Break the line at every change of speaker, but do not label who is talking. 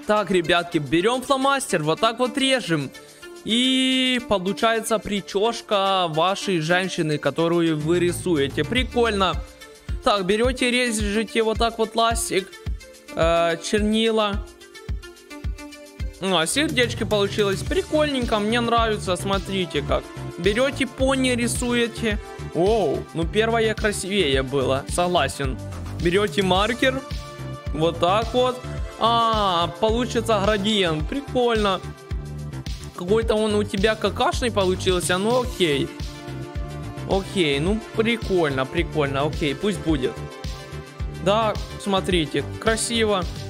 Так, ребятки, берем фломастер, вот так вот режем. И получается прическа вашей женщины, которую вы рисуете. Прикольно. Так, берете, режете вот так вот ластик, чернила. Сердечки получилось прикольненько, мне нравится, смотрите как. Берете пони, рисуете. Оу, ну первое красивее было, согласен. Берете маркер, вот так вот. Получится градиент, прикольно. Какой-то он у тебя какашный получился, ну окей. Окей, ну прикольно, прикольно, окей, пусть будет. Да, смотрите, красиво.